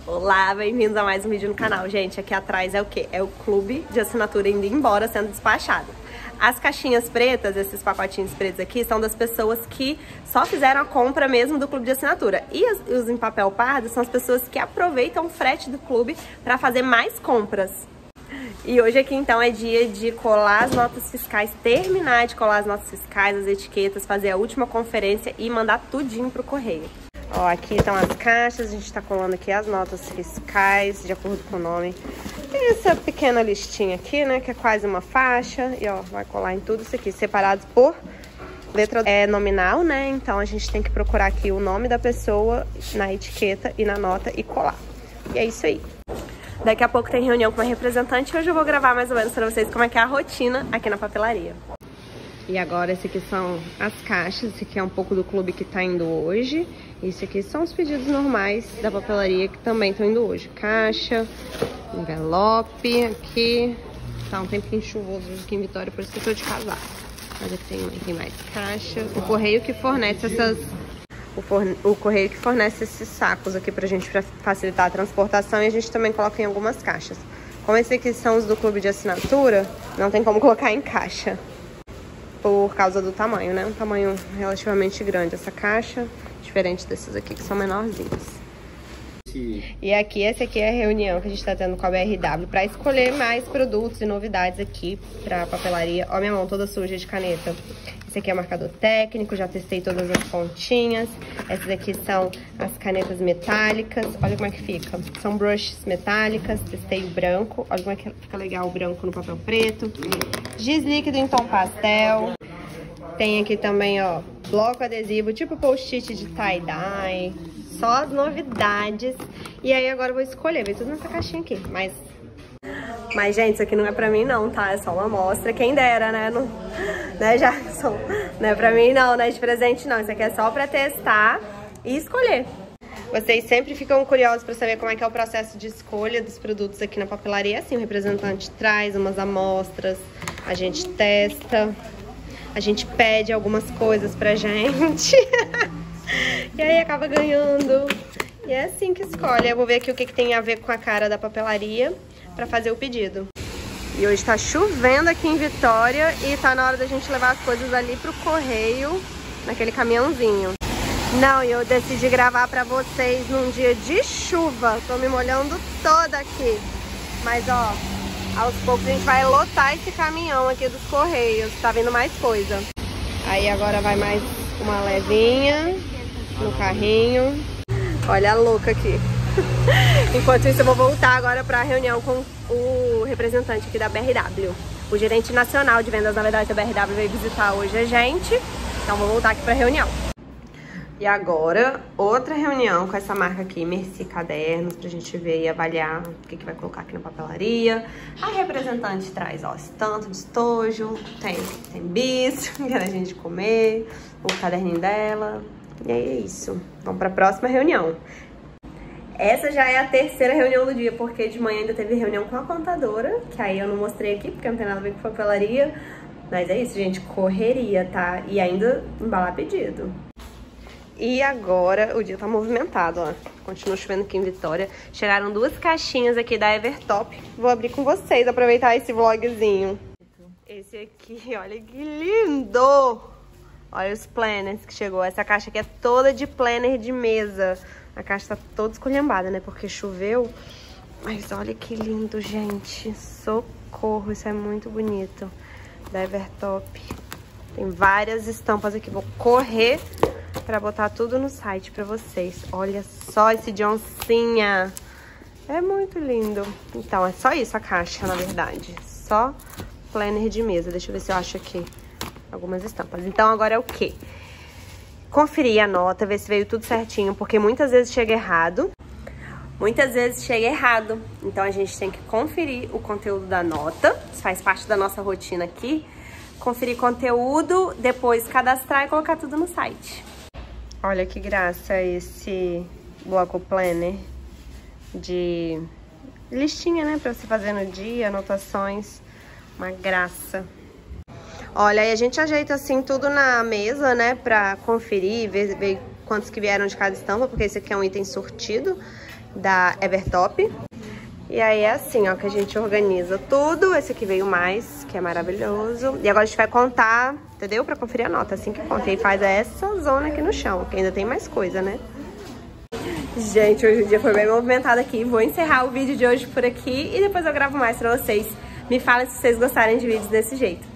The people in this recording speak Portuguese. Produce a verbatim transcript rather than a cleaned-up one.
Olá, bem-vindos a mais um vídeo no canal. Gente, aqui atrás é o que? É o clube de assinatura indo embora, sendo despachado. As caixinhas pretas, esses pacotinhos pretos aqui, são das pessoas que só fizeram a compra mesmo do clube de assinatura. E os em papel pardo são as pessoas que aproveitam o frete do clube para fazer mais compras. E hoje aqui então é dia de colar as notas fiscais, terminar de colar as notas fiscais, as etiquetas, fazer a última conferência e mandar tudinho pro correio. Ó, aqui estão as caixas, a gente tá colando aqui as notas fiscais, de acordo com o nome. Tem essa pequena listinha aqui, né, que é quase uma faixa. E ó, vai colar em tudo isso aqui, separados por letra é, nominal, né? Então a gente tem que procurar aqui o nome da pessoa na etiqueta e na nota e colar. E é isso aí. Daqui a pouco tem reunião com uma representante e hoje eu vou gravar mais ou menos pra vocês como é que é a rotina aqui na papelaria. E agora, esse aqui são as caixas, esse aqui é um pouco do clube que tá indo hoje. Esse aqui são os pedidos normais da papelaria que também estão indo hoje. Caixa, envelope, aqui. Tá um tempinho chuvoso hoje aqui em Vitória, por isso que eu tô de casaco. Mas aqui tem, tem mais caixa. O correio que fornece essas... O, forne... o correio que fornece esses sacos aqui pra gente, pra facilitar a transportação. E a gente também coloca em algumas caixas. Como esses aqui são os do clube de assinatura, não tem como colocar em caixa. Por causa do tamanho, né? Um tamanho relativamente grande essa caixa, diferente desses aqui que são menorzinhos. Sim. E aqui, essa aqui é a reunião que a gente tá tendo com a B R W para escolher mais produtos e novidades aqui pra papelaria. Ó, minha mão toda suja de caneta. Esse aqui é o marcador técnico, já testei todas as pontinhas. Essas aqui são as canetas metálicas, olha como é que fica. São brushes metálicas, testei o branco, olha como é que fica legal o branco no papel preto. Giz líquido em tom pastel. Tem aqui também, ó, bloco adesivo, tipo post-it de tie-dye. Só as novidades. E aí agora eu vou escolher, veio tudo nessa caixinha aqui, mas... Mas, gente, isso aqui não é pra mim não, tá? É só uma amostra, quem dera, né? Não, né, Jackson? Não é pra mim não, né? De presente não. Isso aqui é só pra testar e escolher. Vocês sempre ficam curiosos pra saber como é que é o processo de escolha dos produtos aqui na papelaria. Assim, o representante traz umas amostras, a gente testa, a gente pede algumas coisas pra gente. E aí acaba ganhando. E é assim que escolhe. Eu vou ver aqui o que, que tem a ver com a cara da papelaria pra fazer o pedido. E hoje tá chovendo aqui em Vitória e tá na hora da gente levar as coisas ali pro correio, naquele caminhãozinho. Não, e eu decidi gravar pra vocês num dia de chuva. Tô me molhando toda aqui. Mas, ó, aos poucos a gente vai lotar esse caminhão aqui dos correios. Tá vindo mais coisa. Aí agora vai mais uma levinha no carrinho. Olha a louca aqui. Enquanto isso eu vou voltar agora pra reunião com o representante aqui da B R W. O gerente nacional de vendas, na verdade, da B R W veio visitar hoje a gente. Então vou voltar aqui pra reunião. E agora, outra reunião com essa marca aqui, Merci Cadernos, pra gente ver e avaliar o que, que vai colocar aqui na papelaria. A representante traz, ó, tanto de estojo, tem, tem bis, que era a gente comer, o caderninho dela. E aí é isso. Vamos pra próxima reunião. Essa já é a terceira reunião do dia, porque de manhã ainda teve reunião com a contadora, que aí eu não mostrei aqui, porque não tem nada a ver com papelaria. Mas é isso, gente, correria, tá? E ainda embalar pedido. E agora o dia tá movimentado, ó. Continua chovendo aqui em Vitória. Chegaram duas caixinhas aqui da Evertop. Vou abrir com vocês, aproveitar esse vlogzinho. Esse aqui, olha que lindo! Olha os planners que chegou. Essa caixa aqui é toda de planner de mesa. A caixa tá toda esculhambada, né? Porque choveu. Mas olha que lindo, gente. Socorro, isso é muito bonito. Da Evertop. Tem várias estampas aqui. Vou correr pra botar tudo no site pra vocês. Olha só esse de oncinha. É muito lindo. Então, é só isso a caixa, na verdade. Só planner de mesa. Deixa eu ver se eu acho aqui algumas estampas. Então, agora é o quê? Conferir a nota, ver se veio tudo certinho, porque muitas vezes chega errado. Muitas vezes chega errado. Então, a gente tem que conferir o conteúdo da nota. Isso faz parte da nossa rotina aqui. Conferir conteúdo, depois cadastrar e colocar tudo no site. Olha que graça esse bloco planner de listinha, né? Pra você fazer no dia, anotações. Uma graça. Olha, aí a gente ajeita assim tudo na mesa, né? Pra conferir, ver, ver quantos que vieram de cada estampa, porque esse aqui é um item sortido. da Evertop. E aí é assim, ó, que a gente organiza tudo. Esse aqui veio mais, que é maravilhoso. E agora a gente vai contar, entendeu? Pra conferir a nota, assim que conta. E aí faz essa zona aqui no chão, que ainda tem mais coisa, né? Gente, hoje o dia foi bem movimentado aqui. Vou encerrar o vídeo de hoje por aqui e depois eu gravo mais pra vocês. Me falem se vocês gostarem de vídeos desse jeito.